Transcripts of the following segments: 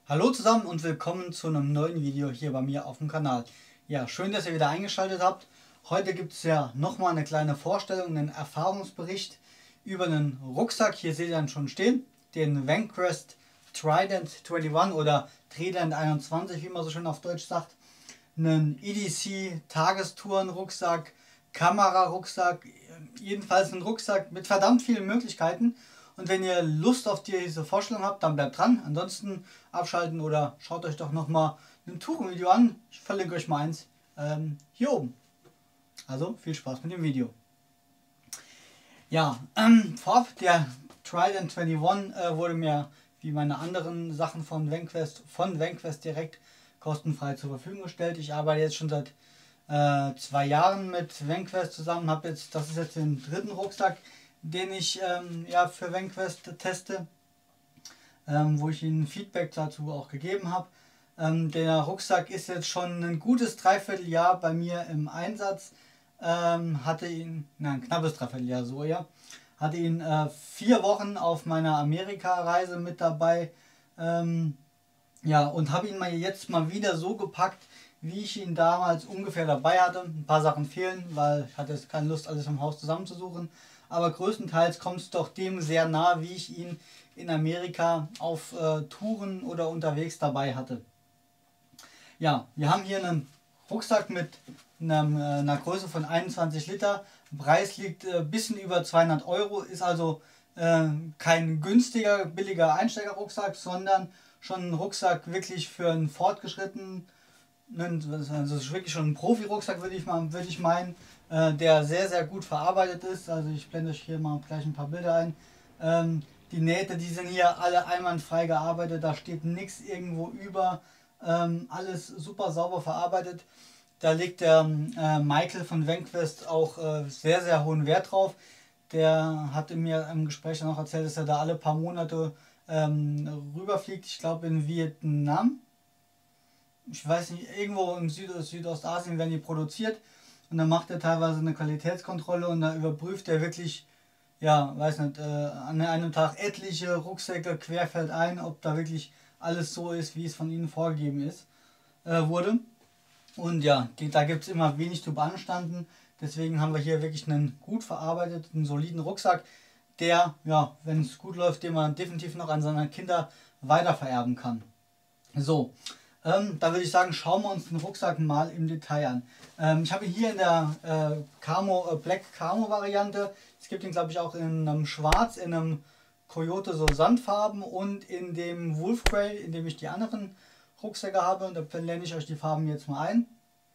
Hallo zusammen und willkommen zu einem neuen Video hier bei mir auf dem Kanal. Ja, schön, dass ihr wieder eingeschaltet habt. Heute gibt es ja nochmal eine kleine Vorstellung, einen Erfahrungsbericht über einen Rucksack. Hier seht ihr dann schon stehen, den Vanquest Trident 21 oder Trident 21, wie man so schön auf Deutsch sagt. Einen EDC Tagestouren-Rucksack, Kamera-Rucksack, jedenfalls ein Rucksack mit verdammt vielen Möglichkeiten. Und wenn ihr Lust auf diese Vorstellung habt, dann bleibt dran. Ansonsten abschalten oder schaut euch doch nochmal ein Tourenvideo an. Ich verlinke euch mal eins hier oben. Also viel Spaß mit dem Video. Ja, vorab, der Trident 21 wurde mir wie meine anderen Sachen von Vanquest direkt kostenfrei zur Verfügung gestellt. Ich arbeite jetzt schon seit 2 Jahren mit Vanquest zusammen. Das ist jetzt den dritten Rucksack, den ich ja, für Vanquest teste, wo ich ihnen Feedback dazu auch gegeben habe. Der Rucksack ist jetzt schon ein gutes Dreivierteljahr bei mir im Einsatz. Ein knappes Dreivierteljahr so, ja. Hatte ihn 4 Wochen auf meiner Amerika-Reise mit dabei. Ja, und habe ihn jetzt mal wieder so gepackt, wie ich ihn damals ungefähr dabei hatte. Ein paar Sachen fehlen, weil ich hatte jetzt keine Lust, alles im Haus zusammenzusuchen. Aber größtenteils kommt es doch dem sehr nah, wie ich ihn in Amerika auf Touren oder unterwegs dabei hatte. Ja, wir haben hier einen Rucksack mit einer Größe von 21 Liter. Preis liegt ein bisschen über 200 Euro, ist also kein günstiger, billiger Einsteigerrucksack, sondern schon ein Rucksack wirklich für einen fortgeschrittenen, also es ist wirklich schon ein Profi-Rucksack, würde ich meinen, der sehr, sehr gut verarbeitet ist. Also ich blende euch hier mal gleich ein paar Bilder ein. Die Nähte, die sind hier alle einwandfrei gearbeitet, da steht nichts irgendwo über, alles super sauber verarbeitet. Da legt der Michael von Vanquest auch sehr, sehr hohen Wert drauf. Der hatte mir im Gespräch dann auch erzählt, dass er da alle paar Monate rüberfliegt, ich glaube in Vietnam. Ich weiß nicht, irgendwo im Südostasien werden die produziert. Und dann macht er teilweise eine Qualitätskontrolle und da überprüft er wirklich, ja, weiß nicht, an einem Tag etliche Rucksäcke querfeldein, ob da wirklich alles so ist, wie es von ihnen vorgegeben wurde. Und ja, da gibt es immer wenig zu beanstanden. Deswegen haben wir hier wirklich einen gut verarbeiteten, soliden Rucksack, der, ja, wenn es gut läuft, den man definitiv noch an seine Kinder weitervererben kann. So. Da würde ich sagen, schauen wir uns den Rucksack mal im Detail an. Ich habe ihn hier in der Black Camo Variante. Es gibt ihn, glaube ich, auch in einem Schwarz, in einem Coyote so Sandfarben und in dem Wolf Grey, in dem ich die anderen Rucksäcke habe. Und da blende ich euch die Farben jetzt mal ein.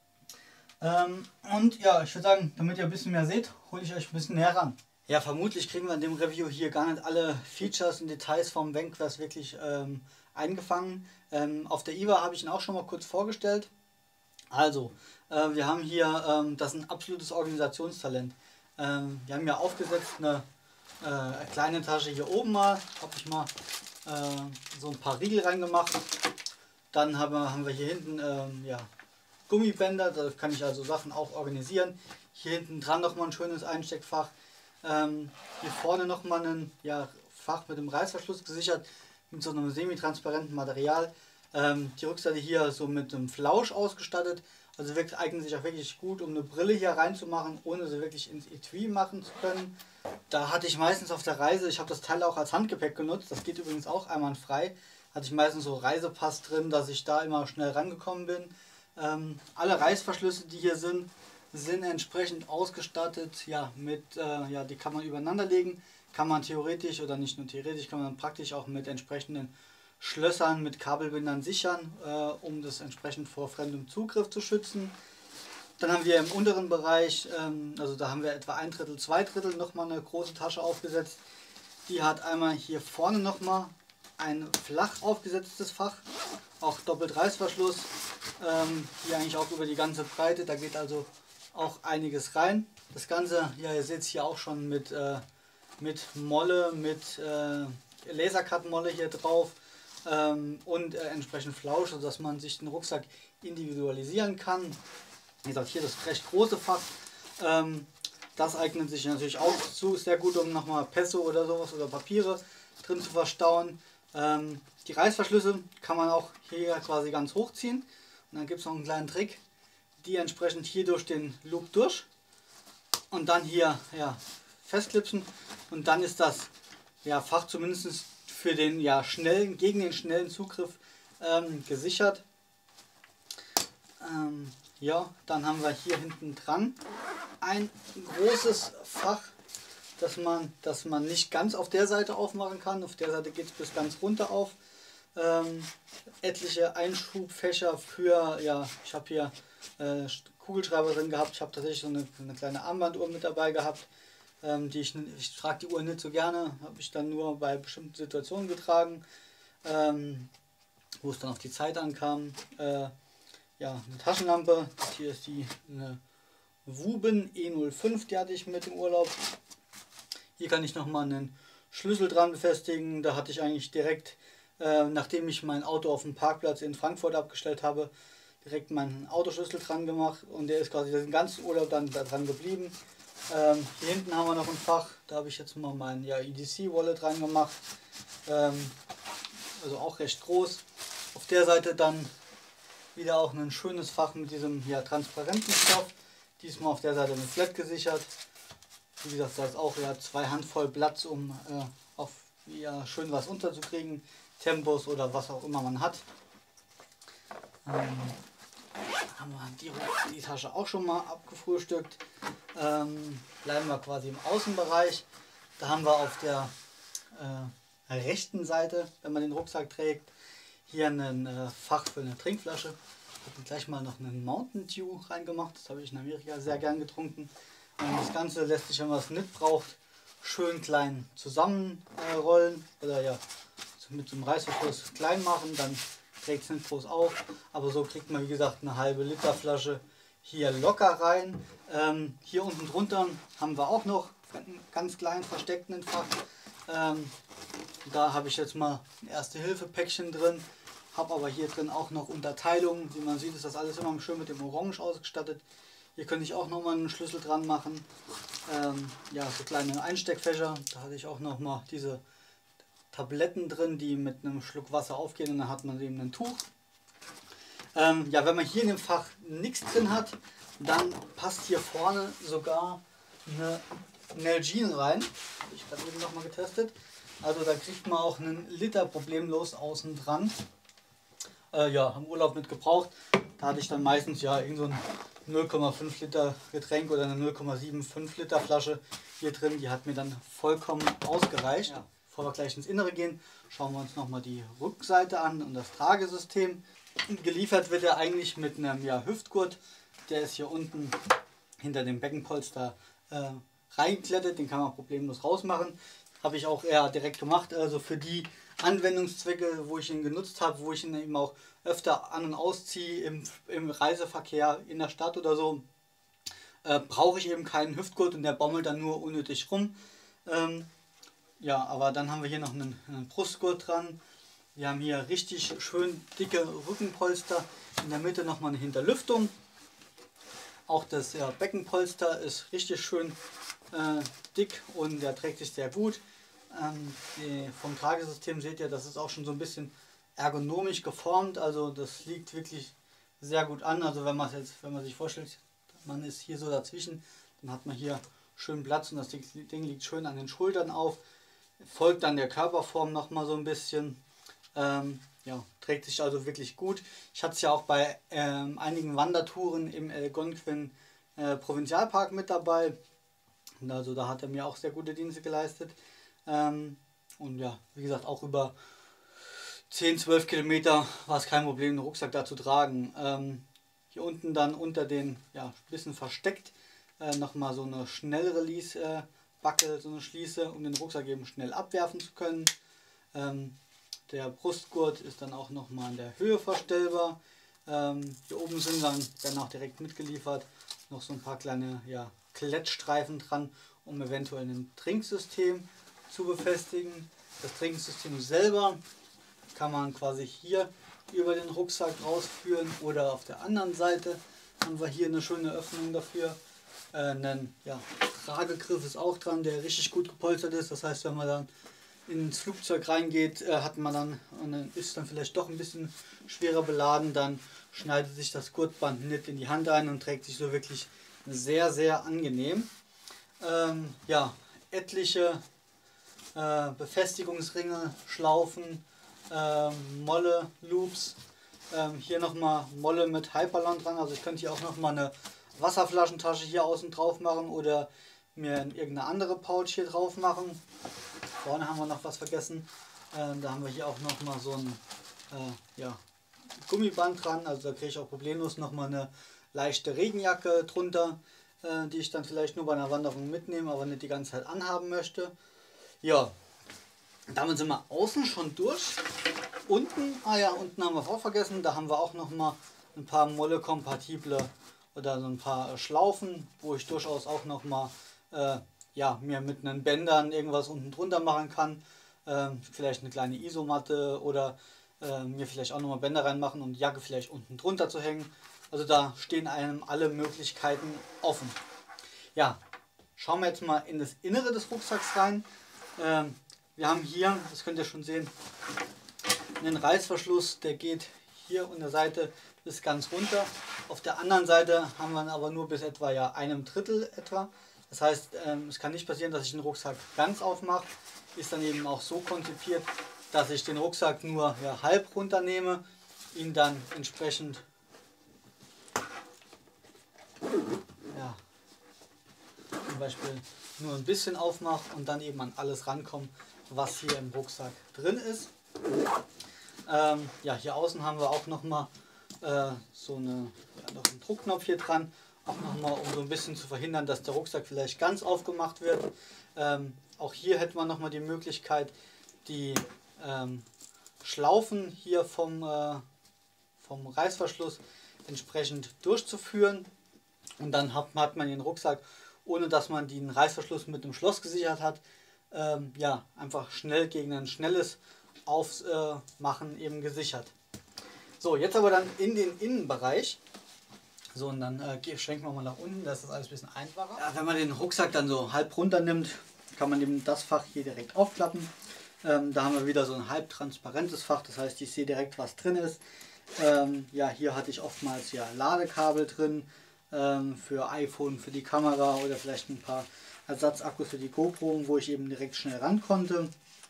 Und ja, ich würde sagen, damit ihr ein bisschen mehr seht, hole ich euch ein bisschen näher ran. Ja, vermutlich kriegen wir in dem Review hier gar nicht alle Features und Details vom Vanquest wirklich eingefangen. Auf der IWA habe ich ihn auch schon mal kurz vorgestellt. Also, wir haben hier, das ist ein absolutes Organisationstalent. Wir haben ja aufgesetzt eine kleine Tasche hier oben mal, habe ich mal so ein paar Riegel reingemacht. Dann haben wir hier hinten ja, Gummibänder, da kann ich also Sachen auch organisieren. Hier hinten dran nochmal ein schönes Einsteckfach. Hier vorne nochmal ein Fach mit dem Reißverschluss gesichert, mit so einem semi-transparenten Material. Die Rückseite hier so mit einem Flausch ausgestattet, also eignet sich auch wirklich gut, um eine Brille hier reinzumachen, ohne sie wirklich ins Etui machen zu können. Da hatte ich meistens auf der Reise, ich habe das Teil auch als Handgepäck genutzt, das geht übrigens auch einwandfrei, hatte ich meistens so Reisepass drin, dass ich da immer schnell rangekommen bin. Alle Reißverschlüsse, die hier sind entsprechend ausgestattet, ja, die kann man übereinander legen, kann man theoretisch oder nicht nur theoretisch, kann man praktisch auch mit entsprechenden Schlössern mit Kabelbindern sichern, um das entsprechend vor fremdem Zugriff zu schützen. Dann haben wir im unteren Bereich, also da haben wir etwa 1/3, 2/3 nochmal eine große Tasche aufgesetzt. Die hat einmal hier vorne nochmal ein flach aufgesetztes Fach, auch doppelt Reißverschluss, hier eigentlich auch über die ganze Breite, da geht also auch einiges rein. Das Ganze, ja, ihr seht es hier auch schon mit Molle, mit Lasercut-Molle hier drauf und entsprechend Flausch, sodass man sich den Rucksack individualisieren kann. Wie gesagt, hier das recht große Fach. Das eignet sich natürlich auch sehr gut, um nochmal Pässe oder sowas oder Papiere drin zu verstauen. Die Reißverschlüsse kann man auch hier quasi ganz hochziehen. Und dann gibt es noch einen kleinen Trick, die entsprechend hier durch den Loop durch und dann hier ja, festklipsen. Und dann ist das ja, Fach zumindest für den ja, gegen den schnellen Zugriff gesichert. Ja, dann haben wir hier hinten dran ein großes Fach, das man nicht ganz auf der Seite aufmachen kann. Auf der Seite geht es bis ganz runter auf. Etliche Einschubfächer für, ja, ich habe hier Kugelschreiber drin gehabt. Ich habe tatsächlich so eine kleine Armbanduhr mit dabei gehabt. Ich trage die Uhr nicht so gerne, habe ich dann nur bei bestimmten Situationen getragen, wo es dann auf die Zeit ankam. Ja, eine Taschenlampe, das hier ist eine Wuben E05, die hatte ich mit im Urlaub. Hier kann ich nochmal einen Schlüssel dran befestigen. Da hatte ich eigentlich direkt, nachdem ich mein Auto auf dem Parkplatz in Frankfurt abgestellt habe, direkt meinen Autoschlüssel dran gemacht und der ist quasi den ganzen Urlaub dann da dran geblieben. Hier hinten haben wir noch ein Fach, da habe ich jetzt mal mein ja, EDC-Wallet reingemacht, also auch recht groß. Auf der Seite dann wieder auch ein schönes Fach mit diesem ja, transparenten Stoff, diesmal auf der Seite mit Flat gesichert. Wie gesagt, da ist auch ja 2 Handvoll Platz, um auf ja, schön was unterzukriegen, Tempos oder was auch immer man hat. Haben wir die Tasche auch schon mal abgefrühstückt. Bleiben wir quasi im Außenbereich. Da haben wir auf der rechten Seite, wenn man den Rucksack trägt, hier ein Fach für eine Trinkflasche. Ich habe gleich mal noch einen Mountain Dew reingemacht. Das habe ich in Amerika sehr gern getrunken. Das Ganze lässt sich, wenn man es nicht braucht, schön klein zusammenrollen oder ja mit so einem Reißverschluss klein machen. Dann trägt es nicht groß auf. Aber so kriegt man, wie gesagt, eine halbe Liter Flasche hier locker rein. Hier unten drunter haben wir auch noch einen ganz kleinen versteckten Fach. Da habe ich jetzt mal ein Erste-Hilfe-Päckchen drin. Habe aber hier drin auch noch Unterteilungen. Wie man sieht, ist das alles immer schön mit dem Orange ausgestattet. Hier könnte ich auch noch mal einen Schlüssel dran machen. Ja, so kleine Einsteckfächer. Da hatte ich auch noch mal diese Tabletten drin, die mit einem Schluck Wasser aufgehen und dann hat man eben ein Tuch. Ja, wenn man hier in dem Fach nichts drin hat, dann passt hier vorne sogar eine Nalgene rein. Habe ich gerade eben noch mal getestet. Also da kriegt man auch einen Liter problemlos außen dran. Ja, im Urlaub mit gebraucht. Da hatte ich dann meistens ja irgend so ein 0,5 Liter Getränk oder eine 0,75 Liter Flasche hier drin. Die hat mir dann vollkommen ausgereicht. Ja. Bevor wir gleich ins Innere gehen, schauen wir uns nochmal die Rückseite an und das Tragesystem. Geliefert wird er eigentlich mit einem ja, Hüftgurt. Der ist hier unten hinter dem Beckenpolster reingeklettert. Den kann man problemlos rausmachen. Habe ich auch eher direkt gemacht. Also für die Anwendungszwecke, wo ich ihn genutzt habe, wo ich ihn eben auch öfter an- und ausziehe im Reiseverkehr in der Stadt oder so, brauche ich eben keinen Hüftgurt und der baumelt dann nur unnötig rum. Ja, aber dann haben wir hier noch einen Brustgurt dran. Wir haben hier richtig schön dicke Rückenpolster. In der Mitte nochmal eine Hinterlüftung. Auch das ja, Beckenpolster ist richtig schön dick und der trägt sich sehr gut. Vom Tragesystem seht ihr, das ist auch schon so ein bisschen ergonomisch geformt. Also das liegt wirklich sehr gut an. Also wenn man sich vorstellt, man ist hier so dazwischen, dann hat man hier schön Platz und das Ding liegt schön an den Schultern auf. Folgt dann der Körperform nochmal so ein bisschen. Ja, trägt sich also wirklich gut. Ich hatte es ja auch bei einigen Wandertouren im Algonquin Provinzialpark mit dabei. Und also da hat er mir auch sehr gute Dienste geleistet. Und ja, wie gesagt, auch über 10-12 Kilometer war es kein Problem, den Rucksack da zu tragen. Hier unten dann unter den, ja, bisschen versteckt, nochmal so eine Schnellrelease-Backe, so eine Schließe, um den Rucksack eben schnell abwerfen zu können. Der Brustgurt ist dann auch nochmal in der Höhe verstellbar. Hier oben sind dann auch direkt mitgeliefert noch so ein paar kleine ja, Klettstreifen dran, um eventuell ein Trinksystem zu befestigen. Das Trinksystem selber kann man quasi hier über den Rucksack rausführen oder auf der anderen Seite haben wir hier eine schöne Öffnung dafür. Ein ja, Tragegriff ist auch dran, der richtig gut gepolstert ist. Das heißt, wenn man dann ins Flugzeug reingeht, hat man dann und dann ist dann vielleicht doch ein bisschen schwerer beladen, dann schneidet sich das Gurtband nicht in die Hand ein und trägt sich so wirklich sehr, sehr angenehm. Ja, etliche Befestigungsringe, Schlaufen, Molle, Loops. Hier nochmal Molle mit Hyperlon dran, also ich könnte hier auch nochmal eine Wasserflaschentasche hier außen drauf machen oder mir irgendeine andere Pouch hier drauf machen. Vorne haben wir noch was vergessen, da haben wir hier auch nochmal so ein ja, Gummiband dran, also da kriege ich auch problemlos nochmal eine leichte Regenjacke drunter, die ich dann vielleicht nur bei einer Wanderung mitnehme, aber nicht die ganze Zeit anhaben möchte. Ja, damit sind wir außen schon durch. Unten, unten haben wir auch vergessen, da haben wir auch nochmal ein paar Molle-kompatible oder so ein paar Schlaufen, wo ich durchaus auch nochmal ja, mir mit einen Bändern irgendwas unten drunter machen kann. Vielleicht eine kleine Isomatte oder mir vielleicht auch nochmal Bänder reinmachen und die Jacke vielleicht unten drunter zu hängen. Also da stehen einem alle Möglichkeiten offen. Ja, schauen wir jetzt mal in das Innere des Rucksacks rein. Wir haben hier, das könnt ihr schon sehen, einen Reißverschluss, der geht hier an der Seite bis ganz runter. Auf der anderen Seite haben wir ihn aber nur bis etwa einem Drittel etwa. Das heißt, es kann nicht passieren, dass ich den Rucksack ganz aufmache. Ist dann eben auch so konzipiert, dass ich den Rucksack nur halb runternehme, ihn dann entsprechend zum Beispiel nur ein bisschen aufmache und dann eben an alles rankomme, was hier im Rucksack drin ist. Ja, hier außen haben wir auch nochmal so noch einen Druckknopf hier dran, auch nochmal, um so ein bisschen zu verhindern, dass der Rucksack vielleicht ganz aufgemacht wird. Auch hier hätte man nochmal die Möglichkeit, die Schlaufen hier vom Reißverschluss entsprechend durchzuführen und dann hat man den Rucksack, ohne dass man den Reißverschluss mit dem Schloss gesichert hat, ja, einfach schnell gegen ein schnelles Aufmachen eben gesichert. So, jetzt aber dann in den Innenbereich. So, und dann schwenken wir mal nach unten, das ist alles ein bisschen einfacher. Ja, wenn man den Rucksack dann so halb runter nimmt, kann man eben das Fach hier direkt aufklappen. Da haben wir wieder so ein halb transparentes Fach, das heißt, ich sehe direkt, was drin ist. Ja, hier hatte ich oftmals Ladekabel drin für iPhone, für die Kamera oder vielleicht ein paar Ersatzakkus für die GoPro, wo ich eben direkt schnell ran konnte.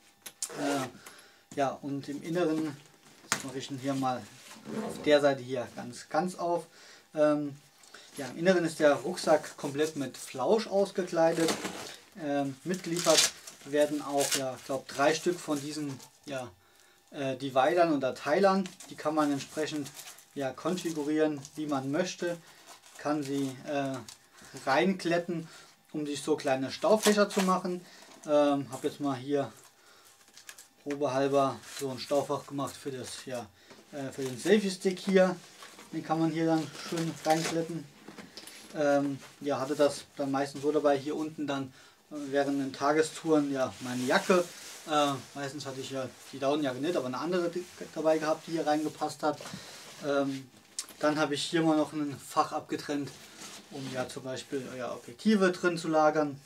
Ja, und im Inneren, das mache ich hier mal auf der Seite hier ganz auf. Ja, im Inneren ist der Rucksack komplett mit Flausch ausgekleidet. Mitgeliefert werden auch, ich glaube, 3 Stück von diesen Dividern oder Teilern. Die kann man entsprechend konfigurieren, wie man möchte. Kann sie reinkletten, um sich so kleine Staufächer zu machen. Habe jetzt mal hier probehalber so ein Staufach gemacht für das für den Selfie Stick hier. Den kann man hier dann schön reinkletten. Ja, hatte das dann meistens so dabei, hier unten dann während den Tagestouren meine Jacke. Meistens hatte ich die Daunenjacke nicht, aber eine andere dabei gehabt, die hier reingepasst hat. Dann habe ich hier mal noch ein Fach abgetrennt, um zum Beispiel Objektive drin zu lagern.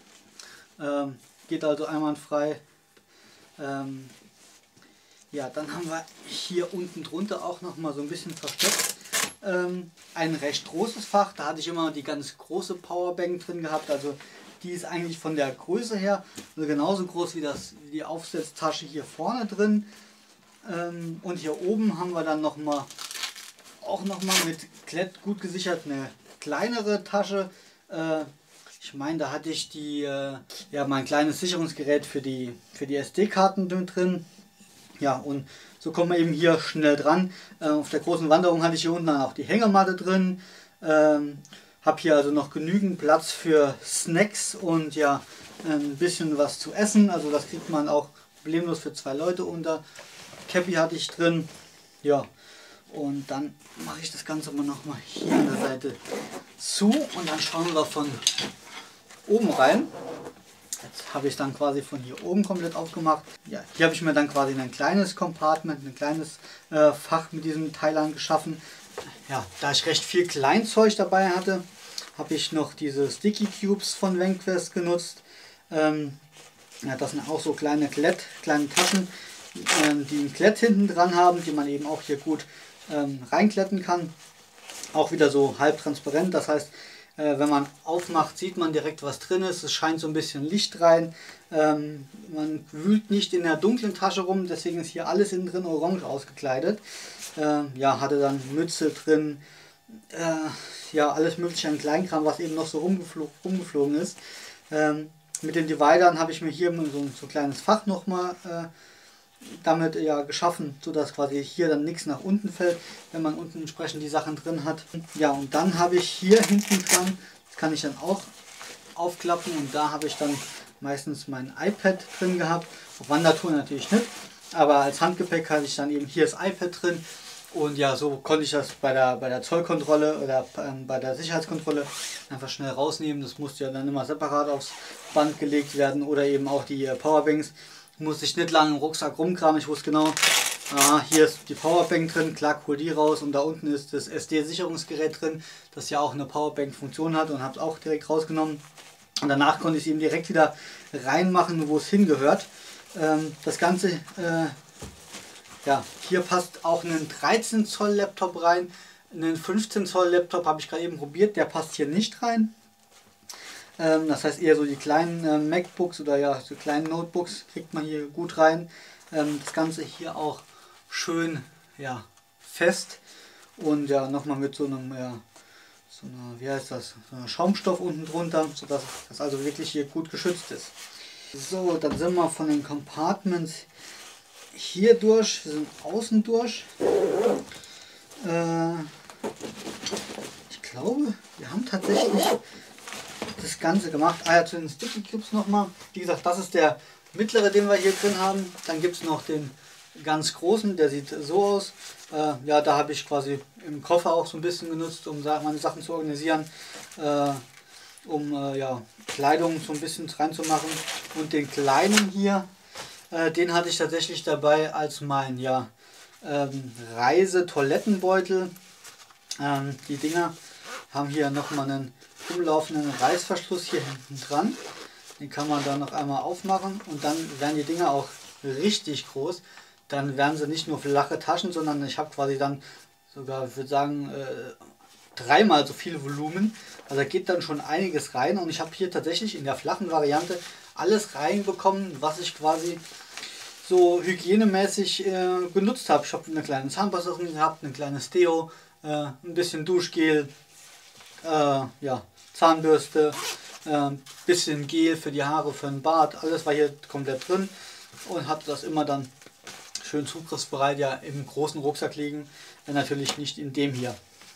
Geht also einwandfrei. Ja, dann haben wir hier unten drunter auch noch mal so ein bisschen versteckt ein recht großes Fach. Da hatte ich immer die ganz große Powerbank drin gehabt. Also die ist eigentlich von der Größe her genauso groß wie die Aufsetztasche hier vorne drin. Und hier oben haben wir dann auch noch mal mit Klett gut gesichert eine kleinere Tasche. Ich meine, da hatte ich mein kleines Sicherungsgerät für die SD-Karten drin. Ja, und so kommen wir eben hier schnell dran. Auf der großen Wanderung hatte ich hier unten dann auch die Hängematte drin. Habe hier also noch genügend Platz für Snacks und ein bisschen was zu essen. Also das kriegt man auch problemlos für 2 Leute unter. Cappy hatte ich drin. Ja, und dann mache ich das Ganze mal nochmal hier an der Seite zu und dann schauen wir von oben rein. Jetzt habe ich dann quasi von hier oben komplett aufgemacht. Ja, hier habe ich mir dann quasi ein kleines Compartment, ein kleines Fach mit diesen Teilern geschaffen. Ja, da ich recht viel Kleinzeug dabei hatte, habe ich noch diese Sticky Cubes von Vanquest genutzt. Ja, das sind auch so kleine Taschen, die ein Klett hinten dran haben, die man eben auch hier gut reinkletten kann. Auch wieder so halb transparent, das heißt, wenn man aufmacht, sieht man direkt, was drin ist. Es scheint so ein bisschen Licht rein. Man wühlt nicht in der dunklen Tasche rum, deswegen ist hier alles innen drin orange ausgekleidet. Ja, hatte dann Mütze drin, ja, alles mögliche an Kleinkram, was eben noch so rumgeflogen ist. Mit den Dividern habe ich mir hier so ein kleines Fach nochmal damit ja geschaffen, sodass quasi hier dann nichts nach unten fällt, wenn man unten entsprechend die Sachen drin hat. Ja, und dann habe ich hier hinten dran, das kann ich dann auch aufklappen, und da habe ich dann meistens mein iPad drin gehabt. Auf Wandertour natürlich nicht, aber als Handgepäck hatte ich dann eben hier das iPad drin. Und ja, so konnte ich das bei der Zollkontrolle oder bei der Sicherheitskontrolle einfach schnell rausnehmen. Das musste ja dann immer separat aufs Band gelegt werden, oder eben auch die Powerbanks. Musste ich nicht lange im Rucksack rumkramen. Ich wusste genau, hier ist die Powerbank drin, klar, hol die raus, und da unten ist das SD-Sicherungsgerät drin, das ja auch eine Powerbank-Funktion hat, und habe es auch direkt rausgenommen. Und danach konnte ich es eben direkt wieder reinmachen, wo es hingehört. Das Ganze, ja, hier passt auch ein 13 Zoll Laptop rein. Einen 15 Zoll Laptop habe ich gerade eben probiert, der passt hier nicht rein. Das heißt, eher so die kleinen MacBooks oder ja, so kleinen Notebooks kriegt man hier gut rein. Das Ganze hier auch schön, ja, fest, und ja, nochmal mit so einem, ja, so einer, wie heißt das, so einer Schaumstoff unten drunter, sodass das also wirklich hier gut geschützt ist. So, dann sind wir von den Compartments hier durch, wir sind außen durch. Ich glaube, wir haben tatsächlich das Ganze gemacht. Ah ja, zu den Sticky Cubes nochmal. Wie gesagt, das ist der mittlere, den wir hier drin haben. Dann gibt es noch den ganz großen, der sieht so aus. Ja, da habe ich quasi im Koffer auch so ein bisschen genutzt, um meine Sachen zu organisieren. Ja, Kleidung so ein bisschen reinzumachen. Und den kleinen hier, den hatte ich tatsächlich dabei als mein, ja, Reise-Toilettenbeutel. Die Dinger haben hier nochmal einen umlaufenden Reißverschluss hier hinten dran. Den kann man dann noch einmal aufmachen, und dann werden die Dinger auch richtig groß. Dann werden sie nicht nur flache Taschen, sondern ich habe quasi dann sogar, ich würde sagen, dreimal so viel Volumen. Also da geht dann schon einiges rein, und ich habe hier tatsächlich in der flachen Variante alles reinbekommen, was ich quasi so hygienemäßig genutzt habe. Ich habe eine kleine Zahnpasta drin gehabt, ein kleines Deo, ein bisschen Duschgel, ja, Zahnbürste, bisschen Gel für die Haare, für den Bart, alles war hier komplett drin, und hatte das immer dann schön zugriffsbereit ja im großen Rucksack liegen, natürlich nicht in dem hier.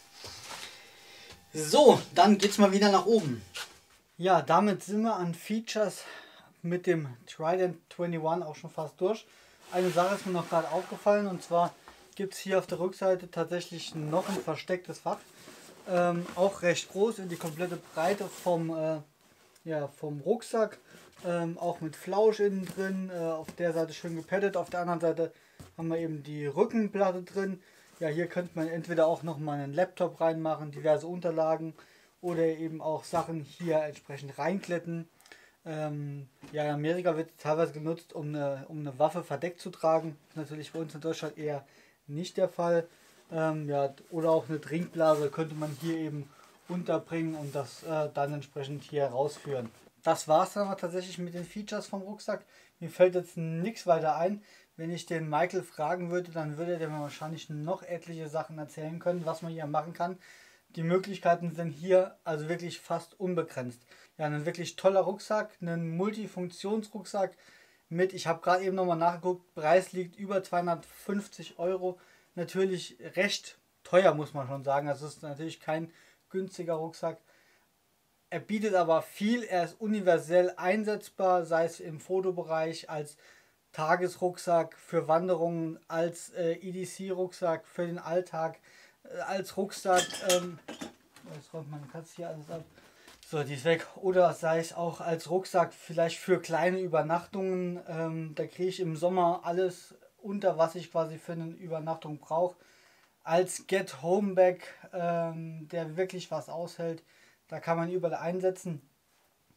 So, dann geht es mal wieder nach oben. Ja, damit sind wir an Features mit dem Trident 21 auch schon fast durch. Eine Sache ist mir noch gerade aufgefallen, und zwar gibt es hier auf der Rückseite tatsächlich noch ein verstecktes Fach. Auch recht groß, in die komplette Breite vom Rucksack. Auch mit Flausch innen drin, auf der Seite schön gepaddet, auf der anderen Seite haben wir eben die Rückenplatte drin. Ja, hier könnte man entweder auch noch mal einen Laptop reinmachen, diverse Unterlagen, oder eben auch Sachen hier entsprechend reinkletten. Ja, in Amerika wird teilweise genutzt, um eine Waffe verdeckt zu tragen. Das ist natürlich bei uns in Deutschland eher nicht der Fall. Ja, oder auch eine Trinkblase könnte man hier eben unterbringen und das dann entsprechend hier rausführen. Das war es dann aber tatsächlich mit den Features vom Rucksack. Mir fällt jetzt nichts weiter ein. Wenn ich den Michael fragen würde, dann würde der mir wahrscheinlich noch etliche Sachen erzählen können, was man hier machen kann. Die Möglichkeiten sind hier also wirklich fast unbegrenzt. Ja, ein wirklich toller Rucksack, ein Multifunktionsrucksack mit, ich habe gerade eben nochmal nachgeguckt, Preis liegt über 250 Euro. Natürlich recht teuer, muss man schon sagen. Also es ist natürlich kein günstiger Rucksack. Er bietet aber viel, er ist universell einsetzbar, sei es im Fotobereich, als Tagesrucksack für Wanderungen, als EDC-Rucksack für den Alltag, als Rucksack, jetzt räumt meine Katze hier alles ab. So, die ist weg. Oder sei es auch als Rucksack vielleicht für kleine Übernachtungen. Da kriege ich im Sommer alles unter, was ich quasi für eine Übernachtung brauche. Als Get-Home-Bag, der wirklich was aushält. Da kann man überall einsetzen.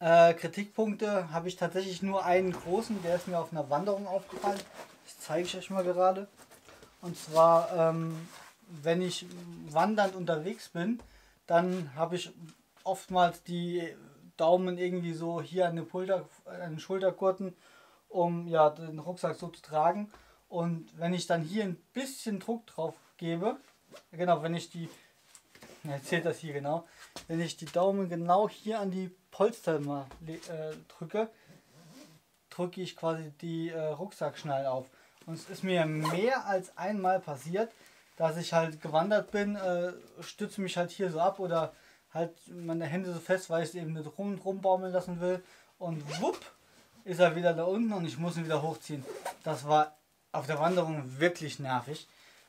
Kritikpunkte habe ich tatsächlich nur einen großen, der ist mir auf einer Wanderung aufgefallen. Das zeige ich euch mal gerade. Und zwar, wenn ich wandernd unterwegs bin, dann habe ich oftmals die Daumen irgendwie so hier an den Schultergurten, um ja den Rucksack so zu tragen. Und wenn ich dann hier ein bisschen Druck drauf gebe, genau, wenn ich die, erzählt das hier genau, wenn ich die Daumen genau hier an die Polster mal drücke, drücke ich quasi die Rucksackschnallen auf. Und es ist mir mehr als einmal passiert, dass ich halt gewandert bin, stütze mich halt hier so ab oder halt meine Hände so fest, weil ich es eben nicht rumbaumeln lassen will. Und wupp, ist er wieder da unten und ich muss ihn wieder hochziehen. Das war auf der Wanderung wirklich nervig.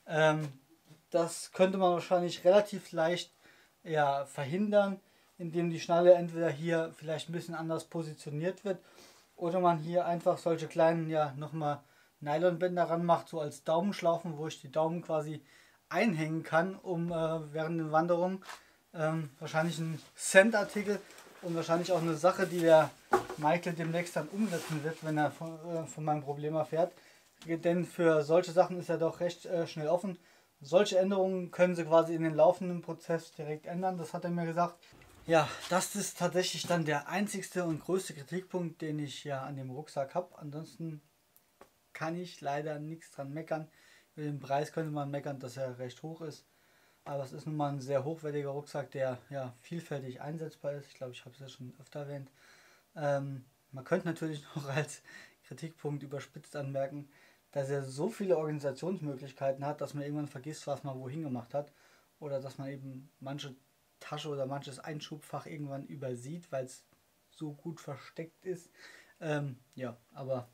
Das könnte man wahrscheinlich relativ leicht ja, verhindern, indem die Schnalle entweder hier vielleicht ein bisschen anders positioniert wird oder man hier einfach solche kleinen, ja, nochmal Nylonbänder ranmacht, so als Daumenschlaufen, wo ich die Daumen quasi einhängen kann, um während der Wanderung wahrscheinlich ein Cent-Artikel und wahrscheinlich auch eine Sache, die der Michael demnächst dann umsetzen wird, wenn er von meinem Problem erfährt. Denn für solche Sachen ist er doch recht schnell offen. Solche Änderungen können sie quasi in den laufenden Prozess direkt ändern, das hat er mir gesagt. Ja, das ist tatsächlich dann der einzigste und größte Kritikpunkt, den ich ja an dem Rucksack habe. Ansonsten kann ich leider nichts dran meckern. Über den Preis könnte man meckern, dass er recht hoch ist. Aber es ist nun mal ein sehr hochwertiger Rucksack, der ja vielfältig einsetzbar ist. Ich glaube, ich habe es ja schon öfter erwähnt. Man könnte natürlich noch als Kritikpunkt überspitzt anmerken, dass er so viele Organisationsmöglichkeiten hat, dass man irgendwann vergisst, was man wohin gemacht hat. Oder dass man eben manche Tasche oder manches Einschubfach irgendwann übersieht, weil es so gut versteckt ist. Ja, aber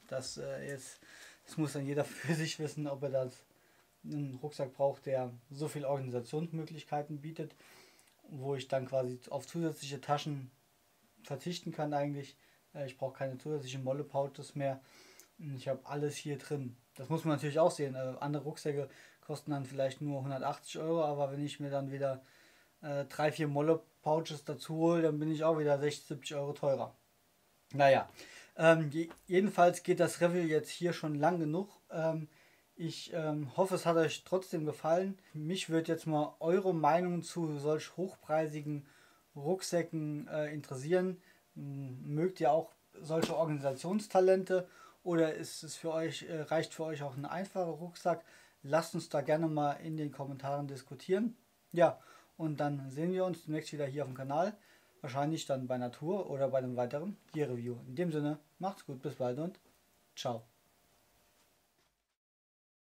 das muss dann jeder für sich wissen, ob er das einen Rucksack braucht, der so viele Organisationsmöglichkeiten bietet, wo ich dann quasi auf zusätzliche Taschen verzichten kann eigentlich. Ich brauche keine zusätzlichen Molle-Pouches mehr. Ich habe alles hier drin. Das muss man natürlich auch sehen. Andere Rucksäcke kosten dann vielleicht nur 180 Euro, aber wenn ich mir dann wieder 3-4 Molle-Pouches dazu hole, dann bin ich auch wieder 60, 70 Euro teurer. Naja, jedenfalls geht das Review jetzt hier schon lang genug. Ich hoffe, es hat euch trotzdem gefallen. Mich würde jetzt mal eure Meinung zu solch hochpreisigen Rucksäcken interessieren. Mögt ihr auch solche Organisationstalente oder ist es für euch, reicht für euch auch ein einfacher Rucksack? Lasst uns da gerne mal in den Kommentaren diskutieren. Ja, und dann sehen wir uns demnächst wieder hier auf dem Kanal. Wahrscheinlich dann bei einer Tour oder bei einem weiteren Gear-Review. In dem Sinne, macht's gut, bis bald und ciao.